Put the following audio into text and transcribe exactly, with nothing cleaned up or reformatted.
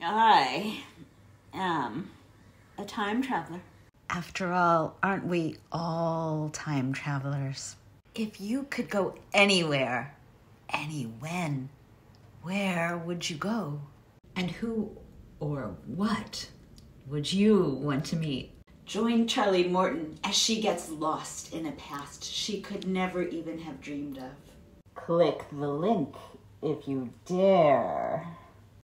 I am a time traveler. After all, aren't we all time travelers? If you could go anywhere, any when, where would you go? And who or what would you want to meet? Join Charlie Morton as she gets lost in a past she could never even have dreamed of. Click the link if you dare.